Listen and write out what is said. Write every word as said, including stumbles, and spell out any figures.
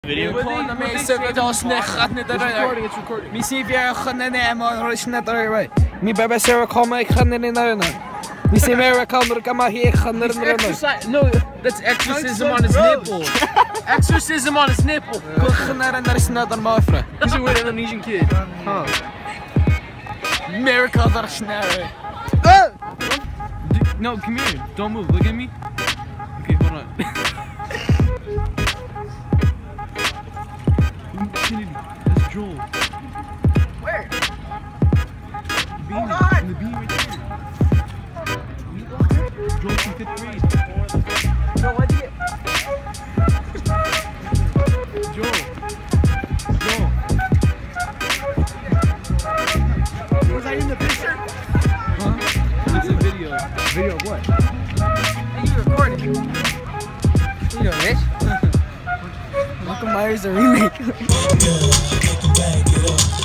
Video. It's recording, it's recording. Me see if you're gaan nemen, maar is net erbij. Me bij Sarah komen, ik ga niet naar. Me see me kan er kan maar hier gaan er naar. No, that's exorcism on his nipple. Exorcism on his nipple. Ik ga naar en daar is net een mevrouw. He's a weird Indonesian kid. Huh. America daar snel. No, come here. Don't move. Look at me. Okay, hold on. That's Joel. Where? The beam. Hold on. The beam right there. Joel's in fifth grade. No, what'd you get? Joel. Joel. Was I in the picture? Huh? It's a video. Video of what? Hey, you recording? You know this? Michael Myers a remake.